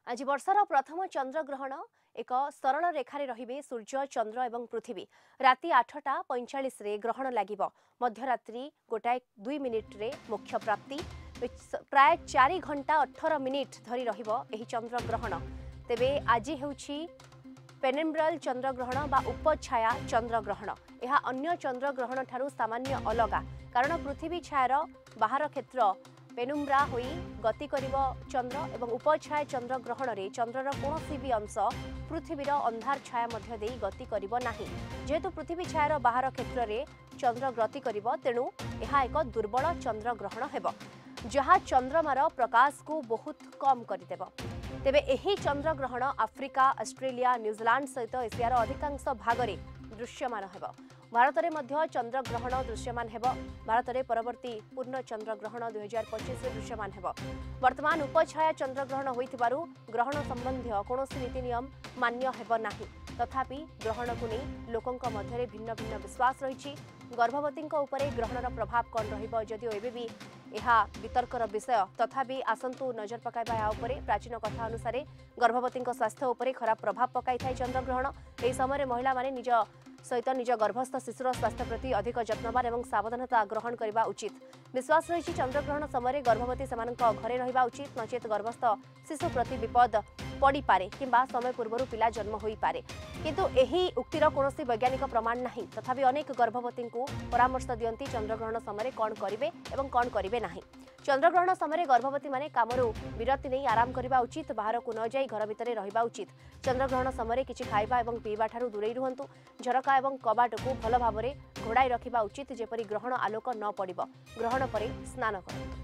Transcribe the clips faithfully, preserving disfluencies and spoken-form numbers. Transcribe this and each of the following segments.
आज वर्षार प्रथम चंद्रग्रहण एक सरल रेखार रे सूर्य चंद्र एवं पृथ्वी राति आठटा पैंचाश ग्रहण लगे मध्यरात्रि गोटाए दुई मिनिट रे मोक्ष प्राप्ति प्राय चार घंटा अठारह मिनिट धरी रही चंद्रग्रहण तेबे आज हेउछि पेनिम्ब्रल चंद्रग्रहण बा उपछाया चंद्रग्रहण यह अन्य चंद्रग्रहण ठारू सामान्य अलगा कारण पृथ्वी छायर बाहर क्षेत्र पेनुम्ब्रा होई गति करिव चंद्र एवं उपछाया चंद्रग्रहण रे चंद्रर कोनोसी भी अंश पृथ्वीर अंधार छाया मध्य देई गति करिव नाही जेहेतु पृथ्वी छायर बाहर क्षेत्र रे चंद्र गति करिव तेणु यह एक दुर्बल चंद्रग्रहण हेब जहाँ चंद्रमार प्रकाश को बहुत कम करदेव तेबे एही चंद्रग्रहण आफ्रिका ऑस्ट्रेलिया न्यूजीलैंड सहित एशियार अधिकांश भागरे दृश्यमान हेब भारत में मध्य चंद्रग्रहण दृश्यमान हेब भारत में परवर्ती पूर्ण चंद्रग्रहण दुई हजार पच्चीस दृश्यमान हेब वर्तमान उपछाया चंद्रग्रहण होइथिबारु ग्रहण संबंधी कौनसी नीति नियम मान्य हेब नाही तथापि ग्रहण को नहीं लोकंक मध्य भिन्न भिन्न विश्वास रही गर्भवती उपरे ग्रहणर प्रभाव कौन रहिबो जदिओ एबे भी यह वितर्कर विषय तथापि आसंतु नजर पकाइबा या उपरे प्राचीन कथा अनुसार गर्भवती स्वास्थ्य उपरे खराब प्रभाव पकाई थाए चंद्रग्रहण एही समय महिला माने निज सहित निज गर्भस्थ शिशुर स्वास्थ्य प्रति अधिक जत्नवान और सावधानता ग्रहण करने उचित विश्वास रही चंद्रग्रहण समय गर्भवती से घरे रहिबा उचित नचेत गर्भस्थ शिशु प्रति विपद पड़ी पारे किंबा समय पूर्व पिला जन्म होई पारे किंतु एही उक्तिर कौनसी वैज्ञानिक प्रमाण नहीं तथापि अनेक गर्भवती को परामर्श दियंती चंद्रग्रहण समय कौन करेंगे और कौन करेंगे नहीं चंद्रग्रहण समय गर्भवती माने कामरू विरति नहीं आराम करने उचित बाहर को न जाई घर भितर रहिबा उचित चंद्रग्रहण समय किछि खाइबा एवं पीवा ठारू दूरेई रुहंतु झरका एवं कबाट को भल भाव में घोड़ाई रखिबा उचित जेपरी ग्रहण आलोक न पड़िबो ग्रहण परे स्नान करंतु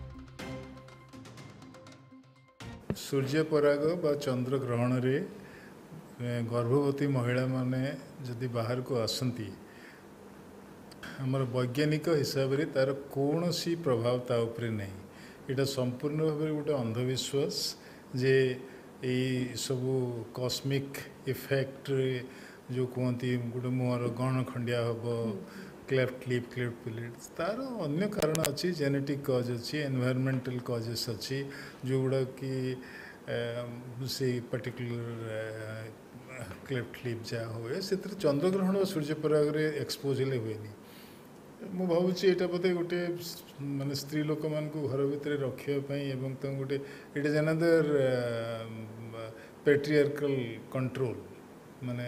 सूर्य पराग बा चंद्र ग्रहण रे गर्भवती महिला माने जदि बाहर को आसंती हमर वैज्ञानिक हिसाब रे तार कौन सी प्रभाव ता उपरे नहीं इटा संपूर्ण भाव में गोटे अंधविश्वास जे यही सब कॉस्मिक इफेक्ट जो कहती गोटे मुहर गण खंडिया हम क्लेफ्ट लिप क्लेफ्ट पिलेट तार अन्य कारण अच्छी जेनेटिक कज अच्छी एनवायरमेंटल कजेस अच्छी जो गुड़ा कि से पर्टिकुलर क्लेफ्ट लिप जहाँ हुए से चंद्रग्रहण और सूर्यपराग एक्सपोज हेले हुए मु भावुँ यहाँ बोधे गोटे माने स्त्री लोक मान को घर भितर रखापी गोटे it is another patriarchal control माने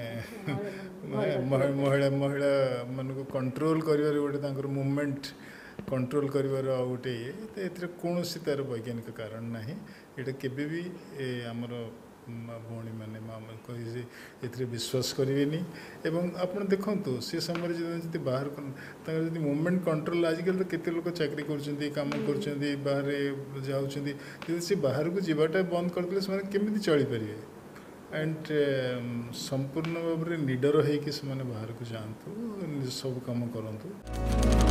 महिला महिला मान को कंट्रोल कर गोटे मूवमेंट कंट्रोल कर गोटे ये तो कौन सी तार वैज्ञानिक कारण ना ये केबे भी आमर भौणी मैंने माँ कही विश्वास करेनि एवं आपड़ देखु से समय जब बाहर जब मूवमेंट कंट्रोल आजिकल तो केते लोग चाकरी कर काम कर बाहर जाऊँगी सी बाहर को जीवाटा बंद करदे से केमी चली पारे एंड संपूर्ण भाव में निडर होकर बाहर को जातु सब कम करूँ।